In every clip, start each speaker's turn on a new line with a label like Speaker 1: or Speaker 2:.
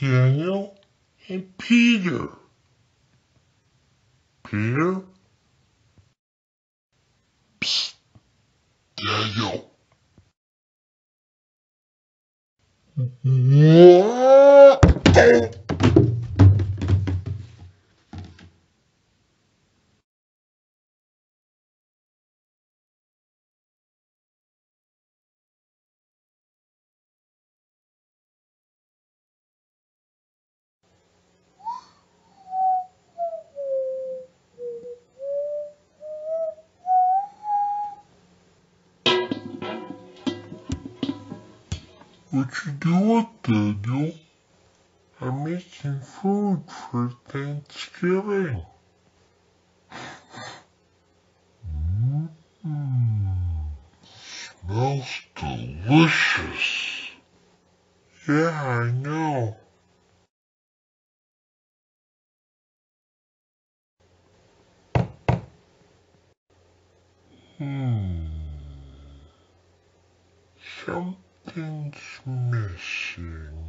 Speaker 1: Daniel and Peter. Peter? Psst, Daniel. What? What you doing, Daniel? I'm making food for Thanksgiving. Smells delicious. Yeah, I know. Something's missing.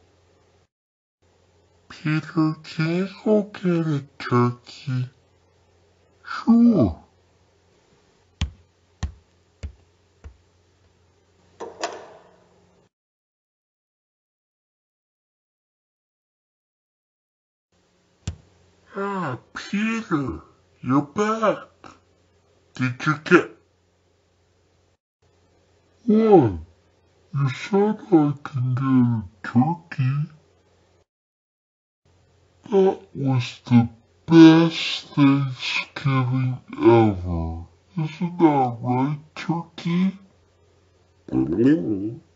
Speaker 1: Peter, can you go get a turkey? Sure. Ah, Peter, you're back. Did you get... What? You said I can get a turkey. That was the best Thanksgiving ever. Isn't that right, Turkey?